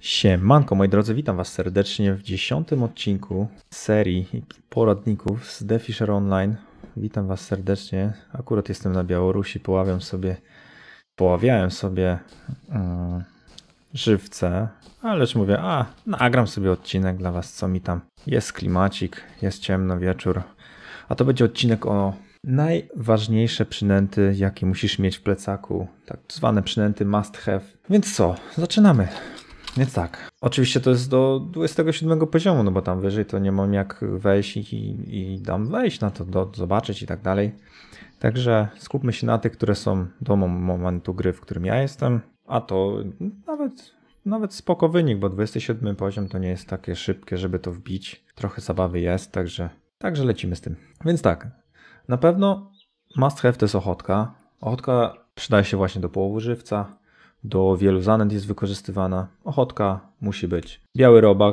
Siemanko, moi drodzy, witam was serdecznie w 10. odcinku serii poradników z The Fisher Online. Witam was serdecznie. Akurat jestem na Białorusi, poławiałem sobie żywce, ale już mówię, nagram sobie odcinek dla was, co mi tam. Jest klimacik, jest ciemno, wieczór, a to będzie odcinek o najważniejsze przynęty, jakie musisz mieć w plecaku, tak zwane przynęty must have. Więc co, zaczynamy. Więc tak, oczywiście to jest do 27 poziomu, no bo tam wyżej to nie mam jak wejść i tam wejść na to, zobaczyć i tak dalej. Także skupmy się na tych, które są do momentu gry, w którym ja jestem, a to nawet spoko wynik, bo 27 poziom to nie jest takie szybkie, żeby to wbić. Trochę zabawy jest, także lecimy z tym. Więc tak, na pewno must have to jest ochotka. Ochotka przydaje się właśnie do połowu żywca. Do wielu zanęt jest wykorzystywana. Ochotka musi być. Biały robak,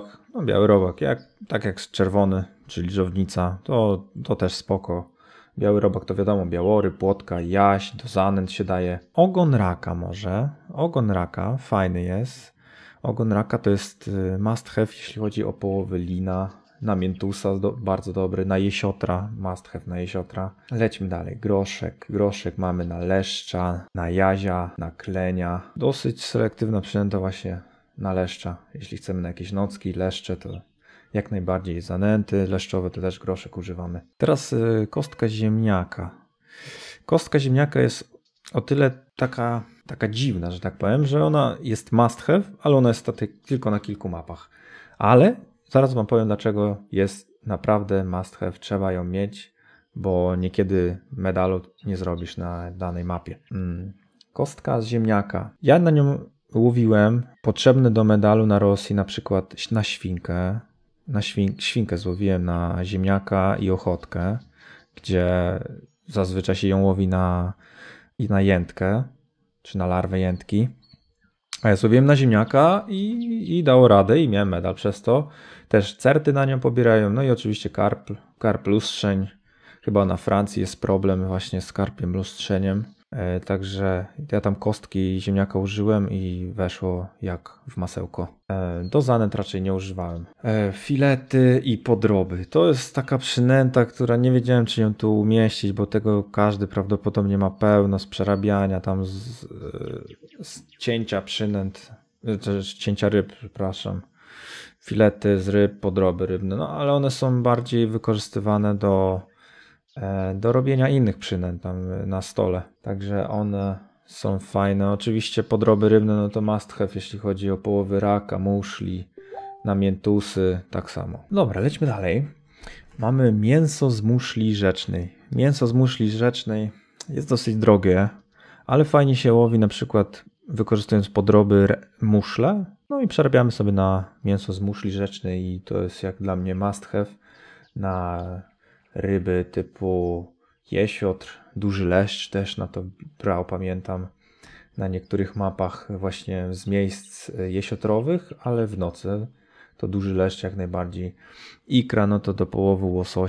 tak jak czerwony, czyli żownica, to też spoko. Biały robak to wiadomo, białory, płotka, jaś, do zanęt się daje. Ogon raka może. Ogon raka fajny jest. Ogon raka to jest must have, jeśli chodzi o połowy lina. Na miętusa bardzo dobry, na jesiotra, must have na jesiotra. Lećmy dalej, groszek mamy na leszcza, na jazia, na klenia. Dosyć selektywna przynęta właśnie na leszcza. Jeśli chcemy na jakieś nocki, leszcze to jak najbardziej zanęty, leszczowe to też groszek używamy. Teraz kostka ziemniaka. Kostka ziemniaka jest o tyle taka dziwna, że tak powiem, że ona jest must have, ale ona jest tylko na kilku mapach. Ale zaraz wam powiem, dlaczego jest naprawdę must have, trzeba ją mieć, bo niekiedy medalu nie zrobisz na danej mapie. Kostka z ziemniaka. Ja na nią łowiłem potrzebny do medalu na Rosji, na przykład na świnkę. Świnkę złowiłem na ziemniaka i ochotkę, gdzie zazwyczaj się ją łowi na jętkę, czy na larwę jętki. A ja złowiłem na ziemniaka i dało radę i miałem medal przez to. Też certy na nią pobierają, no i oczywiście karp lustrzeń. Chyba na Francji jest problem właśnie z karpiem lustrzeniem. Także ja tam kostki ziemniaka użyłem i weszło jak w masełko. Do zanęt raczej nie używałem. Filety i podroby. To jest taka przynęta, która nie wiedziałem, czy ją tu umieścić, bo tego każdy prawdopodobnie ma pełno z przerabiania, tam z cięcia przynęt, cięcia ryb, przepraszam. Filety z ryb, podroby rybne, no ale one są bardziej wykorzystywane do robienia innych przynęt tam na stole. Także one są fajne. Oczywiście podroby rybne no to must have, jeśli chodzi o połowy raka, muszli, namiętusy, tak samo. Dobra, lećmy dalej. Mamy mięso z muszli rzecznej. Mięso z muszli rzecznej jest dosyć drogie, ale fajnie się łowi na przykład wykorzystując podroby muszle. No i przerabiamy sobie na mięso z muszli rzecznej i to jest jak dla mnie must have na ryby typu jesiotr, duży leszcz też na to brał, pamiętam, na niektórych mapach właśnie z miejsc jesiotrowych, ale w nocy to duży leszcz jak najbardziej. Ikra no to do połowy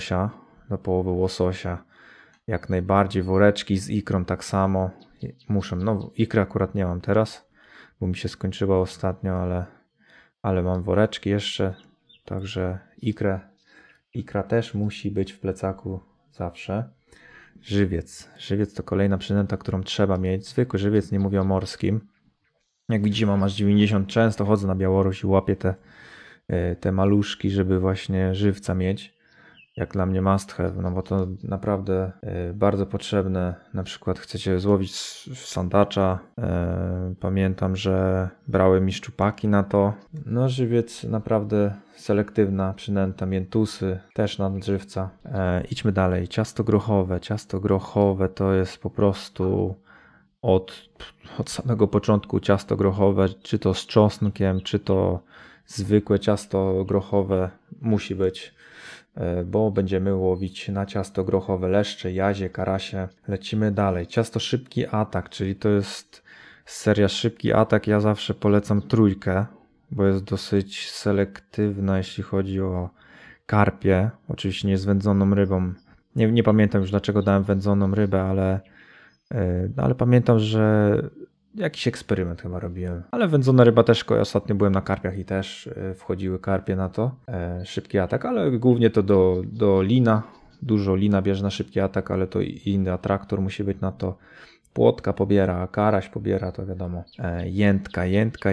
łososia jak najbardziej, woreczki z ikrą tak samo muszę, no ikry akurat nie mam teraz, bo mi się skończyła ostatnio, ale mam woreczki jeszcze, także ikra też musi być w plecaku zawsze. Żywiec to kolejna przynęta, którą trzeba mieć. Zwykły żywiec, nie mówię o morskim. Jak widzicie, mam aż 90, często chodzę na Białoruś i łapię te maluszki, żeby właśnie żywca mieć. Jak dla mnie must have, no bo to naprawdę bardzo potrzebne. Na przykład chcecie złowić sandacza. Pamiętam, że brały mi szczupaki na to. No żywiec naprawdę selektywna przynęta, miętusy też na żywca. Idźmy dalej. Ciasto grochowe to jest po prostu od samego początku ciasto grochowe, czy to z czosnkiem, czy to zwykłe ciasto grochowe musi być, bo będziemy łowić na ciasto grochowe leszcze, jazie, karasie. Lecimy dalej. Ciasto szybki atak, czyli to jest seria szybki atak. Ja zawsze polecam trójkę, bo jest dosyć selektywna, jeśli chodzi o karpie. Oczywiście nie z wędzoną rybą. Nie pamiętam już dlaczego dałem wędzoną rybę, ale pamiętam, że jakiś eksperyment chyba robiłem. Ale wędzona ryba też, ostatnio byłem na karpiach i też wchodziły karpie na to. Szybki atak, ale głównie to do lina. Dużo lina bierze na szybki atak, ale to inny atraktor musi być na to. Płotka pobiera, karaś pobiera, to wiadomo. Jętka.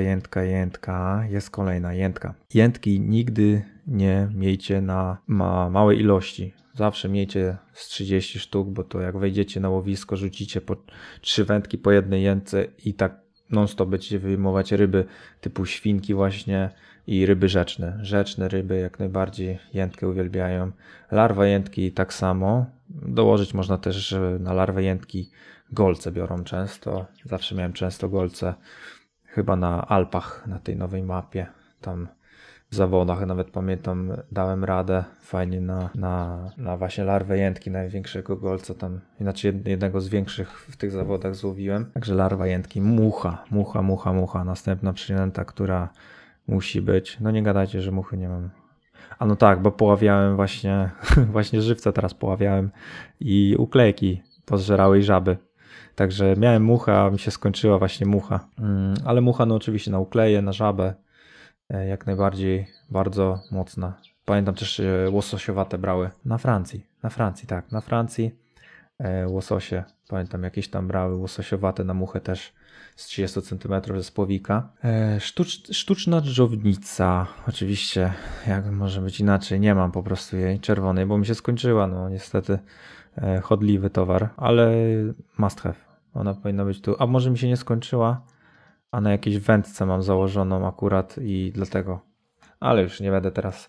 Jest kolejna jętka. Jętki nigdy nie miejcie na małej ilości. Zawsze miejcie z 30 sztuk, bo to jak wejdziecie na łowisko, rzucicie po 3 wędki po jednej jętce i tak non-stop będziecie wyjmować ryby typu świnki właśnie i ryby rzeczne. Rzeczne ryby jak najbardziej jętkę uwielbiają. Larwa jętki tak samo. Dołożyć można też, że na larwę jętki golce biorą często. Zawsze miałem często golce. Chyba na Alpach, na tej nowej mapie. Tam w zawodach nawet pamiętam, dałem radę fajnie na właśnie larwę jętki, największego golca tam, inaczej jednego z większych w tych zawodach złowiłem. Także larwa jętki, mucha, następna przynęta, która musi być. No nie gadajcie, że muchy nie mam. A no tak, bo poławiałem właśnie żywca teraz poławiałem i uklejki pozżerałej żaby. Także miałem muchę, a mi się skończyła właśnie mucha. Ale mucha no oczywiście na ukleje, na żabę. Jak najbardziej, bardzo mocna. Pamiętam też łososiowate brały na Francji, tak, na Francji łososie, pamiętam jakieś tam brały łososiowate na muchę też z 30 cm ze spławika. Sztuczna dżownica, oczywiście, jak może być inaczej, nie mam po prostu jej czerwonej, bo mi się skończyła, no niestety chodliwy towar, ale must have, ona powinna być tu, a może mi się nie skończyła, a na jakiejś wędce mam założoną akurat i dlatego, ale już nie będę teraz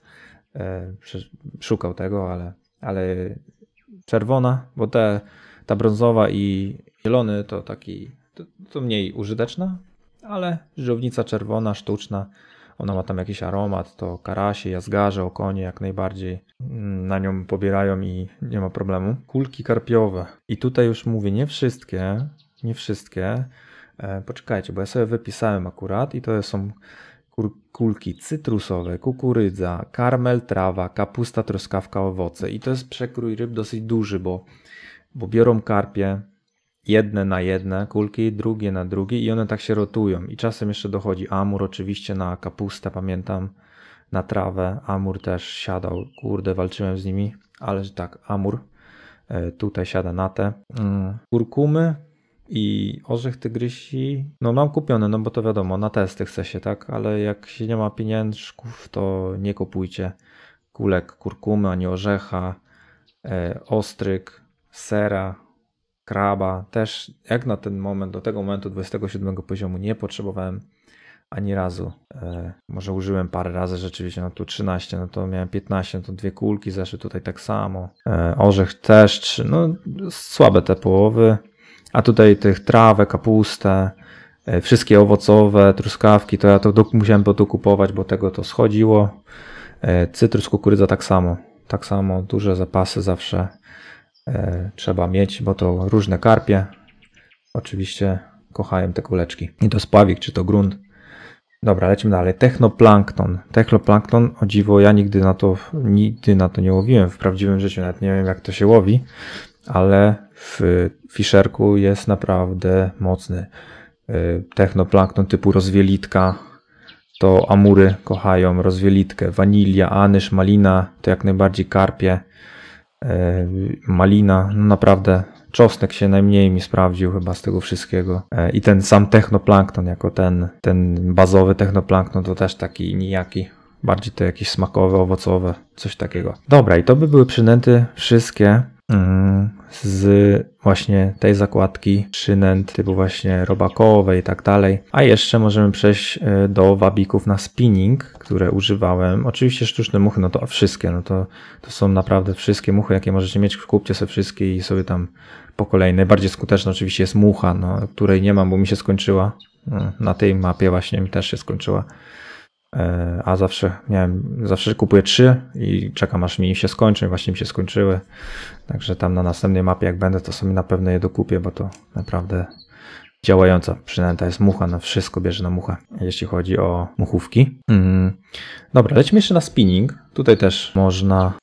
szukał tego, ale czerwona, bo ta brązowa i zielony to to mniej użyteczna, ale żownica czerwona, sztuczna, ona ma tam jakiś aromat, to karasie, jazgarze, okonie jak najbardziej na nią pobierają i nie ma problemu. Kulki karpiowe i tutaj już mówię, nie wszystkie, poczekajcie, bo ja sobie wypisałem akurat i to są kulki cytrusowe, kukurydza, karmel, trawa, kapusta, truskawka, owoce i to jest przekrój ryb dosyć duży, bo biorą karpie jedne na jedne kulki, drugie na drugie i one tak się rotują i czasem jeszcze dochodzi amur oczywiście na kapustę, pamiętam, na trawę, amur też siadał, kurde, walczyłem z nimi, ale tak, amur tutaj siada na te kurkumy i orzech tygrysi, no mam kupione, no bo to wiadomo, na testy chce się, tak, ale jak się nie ma pieniążków, to nie kupujcie kulek kurkumy, ani orzecha, ostryg, sera, kraba, też jak na ten moment, do tego momentu 27 poziomu nie potrzebowałem ani razu, może użyłem parę razy rzeczywiście, no tu 13, no to miałem 15, no to 2 kulki zeszły tutaj tak samo, orzech też 3, no słabe te połowy. A tutaj tych trawę, kapustę, wszystkie owocowe, truskawki, to ja to musiałem to kupować, bo tego to schodziło. Cytrus, kukurydza tak samo, duże zapasy zawsze trzeba mieć, bo to różne karpie. Oczywiście kochają te kuleczki. I to spławik, czy to grunt. Dobra, lecimy dalej. Technoplankton. Technoplankton, o dziwo, ja nigdy na to nie łowiłem w prawdziwym życiu, nawet nie wiem jak to się łowi. Ale w fisherku jest naprawdę mocny. Technoplankton typu rozwielitka, to amury kochają rozwielitkę, wanilia, anyż, malina, to jak najbardziej karpie, malina, no naprawdę czosnek się najmniej mi sprawdził chyba z tego wszystkiego. I ten sam technoplankton jako ten bazowy technoplankton to też taki nijaki. Bardziej to jakieś smakowe, owocowe, coś takiego. Dobra, i to by były przynęty wszystkie z właśnie tej zakładki, przynęt typu właśnie robakowe i tak dalej. A jeszcze możemy przejść do wabików na spinning, które używałem. Oczywiście sztuczne muchy, no to wszystkie, no to są naprawdę wszystkie muchy, jakie możecie mieć. Kupcie sobie wszystkie i sobie tam po kolei. Najbardziej skuteczna oczywiście jest mucha, no, której nie mam, bo mi się skończyła. Na tej mapie właśnie mi też się skończyła. A zawsze kupuję 3 i czekam aż mi się skończą i właśnie mi się skończyły. Także tam na następnej mapie jak będę, to sobie na pewno je dokupię, bo to naprawdę działająca przynęta jest mucha, no wszystko bierze na muchę, jeśli chodzi o muchówki. Dobra, lecimy jeszcze na spinning. Tutaj też można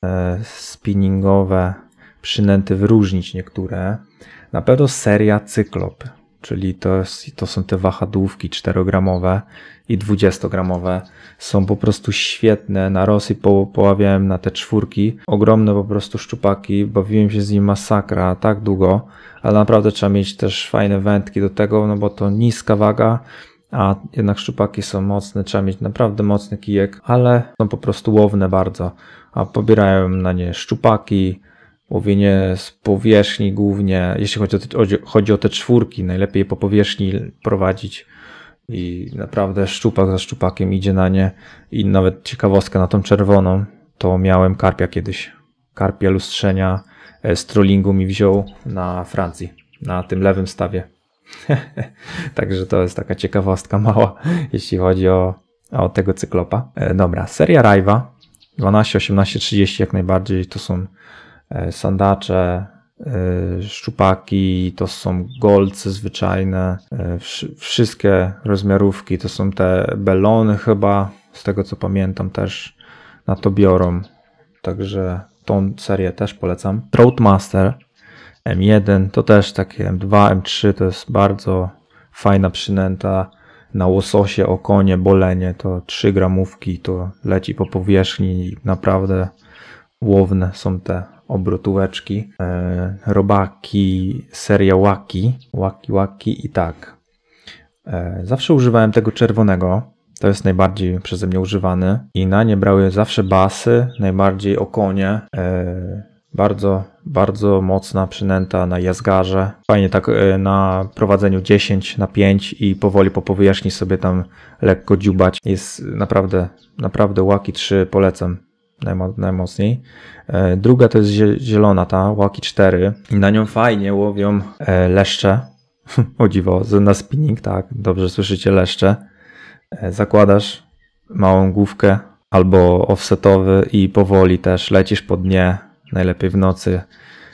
spinningowe przynęty wyróżnić niektóre. Na pewno seria Cyklop. czyli to są te wahadłówki 4-gramowe i 20-gramowe. Są po prostu świetne. Na Rosji poławiałem na te 4. Ogromne po prostu szczupaki. Bawiłem się z nim masakra tak długo, ale naprawdę trzeba mieć też fajne wędki do tego, no bo to niska waga, a jednak szczupaki są mocne. Trzeba mieć naprawdę mocny kijek, ale są po prostu łowne bardzo. A pobierałem na nie szczupaki, łowienie z powierzchni głównie, jeśli chodzi o te 4, najlepiej je po powierzchni prowadzić i naprawdę szczupak za szczupakiem idzie na nie. I nawet ciekawostka na tą czerwoną, to miałem karpia kiedyś. Karpia lustrzenia z trollingu mi wziął na Francji, na tym lewym stawie. Także to jest taka ciekawostka mała, jeśli chodzi o tego cyklopa. Dobra, seria Rajwa 12, 18, 30 jak najbardziej, to są sandacze, szczupaki, to są golce zwyczajne, wszystkie rozmiarówki, to są te belony chyba, z tego co pamiętam też na to biorą, także tą serię też polecam. Troutmaster M1 to też takie M2, M3 to jest bardzo fajna przynęta na łososie, okonie, bolenie, to 3 gramówki, to leci po powierzchni, naprawdę łowne są te obrotóweczki, robaki, seria Waki i tak. Zawsze używałem tego czerwonego, to jest najbardziej przeze mnie używany i na nie brały zawsze basy, najbardziej okonie, bardzo, bardzo mocna przynęta na jazgarze. Fajnie tak na prowadzeniu 10 na 5 i powoli po powierzchni sobie tam lekko dziubać. Jest naprawdę Waki 3 polecam najmocniej. Druga to jest zielona, ta Waki 4 i na nią fajnie łowią leszcze. O dziwo, na spinning, tak, dobrze słyszycie, leszcze. Zakładasz małą główkę albo offsetowy i powoli też lecisz po dnie, najlepiej w nocy,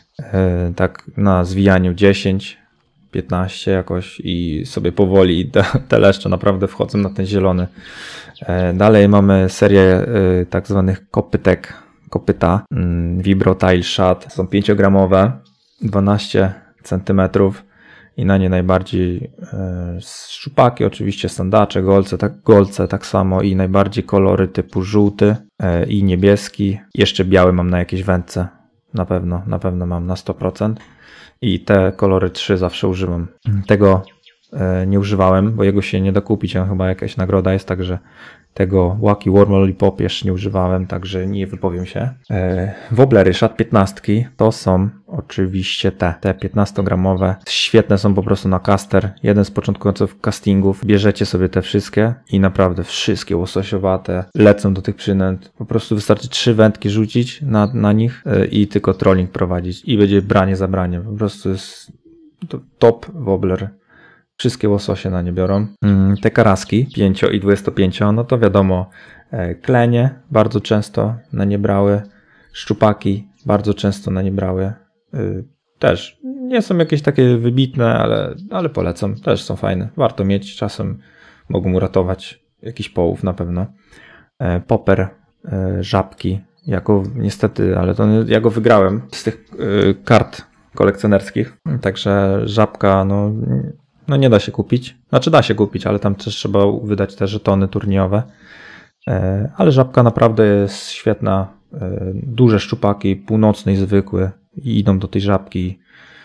tak na zwijaniu 10, 15 jakoś i sobie powoli te leszcze naprawdę wchodzą na ten zielony. Dalej mamy serię tak zwanych kopyta, Vibro Tile Shad, są 5-gramowe, 12 cm i na nie najbardziej szczupaki, oczywiście sandacze, golce tak samo i najbardziej kolory typu żółty i niebieski. Jeszcze biały mam na jakiejś wędce, na pewno mam na 100% i te kolory 3 zawsze używam. Tego nie używałem, bo jego się nie da kupić, a chyba jakaś nagroda jest, także tego Waki Warm Lollipop jeszcze nie używałem, także nie wypowiem się. Wobblery Shad 15 to są oczywiście te 15-gramowe. Świetne są po prostu na caster. Jeden z początkujących castingów. Bierzecie sobie te wszystkie i naprawdę wszystkie łososiowate lecą do tych przynęt. Po prostu wystarczy 3 wędki rzucić na nich i tylko trolling prowadzić i będzie branie za branie. Po prostu jest top wobbler. Wszystkie łososie na nie biorą. Te karaski 5 i 25, no to wiadomo, klenie bardzo często na nie brały, szczupaki bardzo często na nie brały. Też nie są jakieś takie wybitne, ale polecam, też są fajne. Warto mieć, czasem mogą uratować jakiś połów na pewno. Popper, żabki, niestety, ale to ja go wygrałem z tych kart kolekcjonerskich, także żabka, no nie da się kupić. Znaczy da się kupić, ale tam też trzeba wydać te żetony turniejowe. Ale żabka naprawdę jest świetna. Duże szczupaki, północne i zwykłe i idą do tej żabki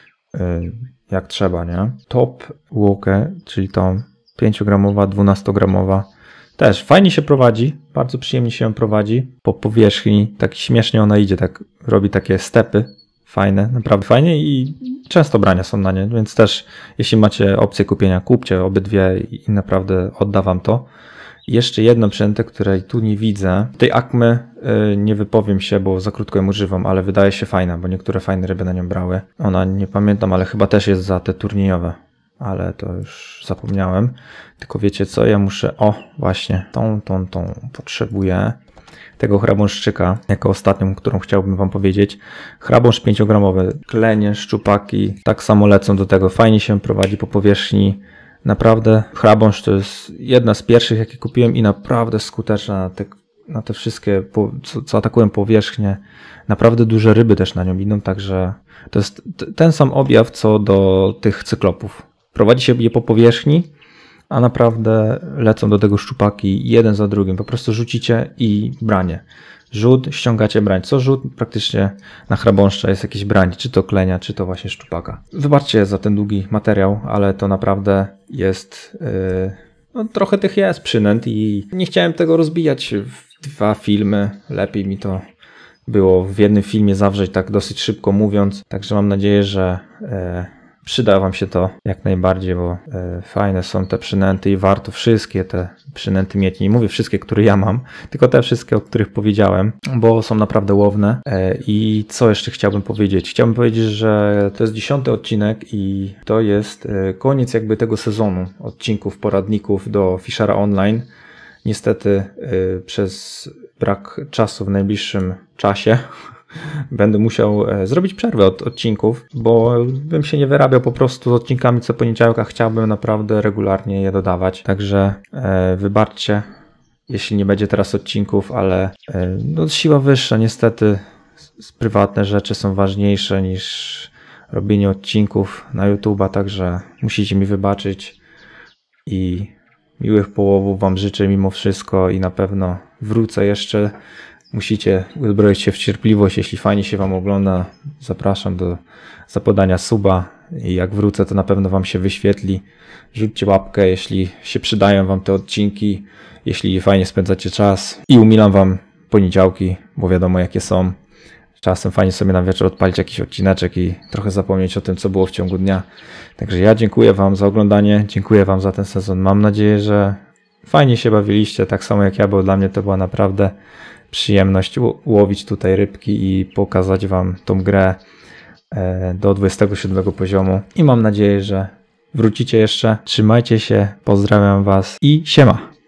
jak trzeba, nie? Top Łokę, czyli tą 5-gramowa, 12-gramowa. Też fajnie się prowadzi, bardzo przyjemnie się ją prowadzi. Po powierzchni, tak śmiesznie ona idzie, tak robi takie stepy. Fajne, naprawdę fajnie i często brania są na nie, więc też jeśli macie opcję kupienia, kupcie obydwie i naprawdę oddawam to. Jeszcze jedną przynętę, której tu nie widzę. Tej Acmy nie wypowiem się, bo za krótko ją używam, ale wydaje się fajna, bo niektóre fajne ryby na nią brały. Ona nie pamiętam, ale chyba też jest za te turniejowe, ale to już zapomniałem. Tylko wiecie co, ja muszę, właśnie, tą potrzebuję. Tego chrabąszczyka, jako ostatnią, którą chciałbym wam powiedzieć. Chrabąszcz 5-gramowy, klenie, szczupaki, tak samo lecą do tego. Fajnie się prowadzi po powierzchni. Naprawdę chrabąszcz to jest jedna z pierwszych, jakie kupiłem i naprawdę skuteczna na te wszystkie, co atakują powierzchnię. Naprawdę duże ryby też na nią idą, także to jest ten sam objaw, co do tych cyklopów. prowadzi się je po powierzchni, a naprawdę lecą do tego szczupaki jeden za drugim. Po prostu rzucicie i branie. Rzut, ściągacie brań. Co rzut praktycznie na chrabąszcza jest jakieś brań, czy to klenia, czy to właśnie szczupaka. Wybaczcie za ten długi materiał, ale to naprawdę jest... no, trochę tych jest przynęt i nie chciałem tego rozbijać w 2 filmy. Lepiej mi to było w jednym filmie zawrzeć, tak dosyć szybko mówiąc. Także mam nadzieję, że przyda wam się to jak najbardziej, bo fajne są te przynęty i warto wszystkie te przynęty mieć. Nie mówię wszystkie, które ja mam, tylko te wszystkie, o których powiedziałem, bo są naprawdę łowne. I co jeszcze chciałbym powiedzieć? Chciałbym powiedzieć, że to jest 10. odcinek i to jest koniec jakby tego sezonu odcinków, poradników do Fishera Online. Niestety przez brak czasu w najbliższym czasie będę musiał zrobić przerwę od odcinków, bo bym się nie wyrabiał po prostu z odcinkami co poniedziałek, a chciałbym naprawdę regularnie je dodawać. Także wybaczcie, jeśli nie będzie teraz odcinków, ale no, siła wyższa niestety. Prywatne rzeczy są ważniejsze niż robienie odcinków na YouTube'a, także musicie mi wybaczyć i miłych połowów wam życzę mimo wszystko i na pewno wrócę jeszcze. Musicie uzbroić się w cierpliwość, jeśli fajnie się wam ogląda. Zapraszam do zapodania suba i jak wrócę, to na pewno wam się wyświetli. Rzućcie łapkę, jeśli się przydają wam te odcinki, jeśli fajnie spędzacie czas i umilam wam poniedziałki, bo wiadomo jakie są. Czasem fajnie sobie na wieczór odpalić jakiś odcineczek i trochę zapomnieć o tym, co było w ciągu dnia. Także ja dziękuję wam za oglądanie, dziękuję wam za ten sezon. Mam nadzieję, że fajnie się bawiliście, tak samo jak ja, bo dla mnie to była naprawdę przyjemność łowić tutaj rybki i pokazać wam tą grę do 27 poziomu. I mam nadzieję, że wrócicie jeszcze. Trzymajcie się, pozdrawiam was i siema!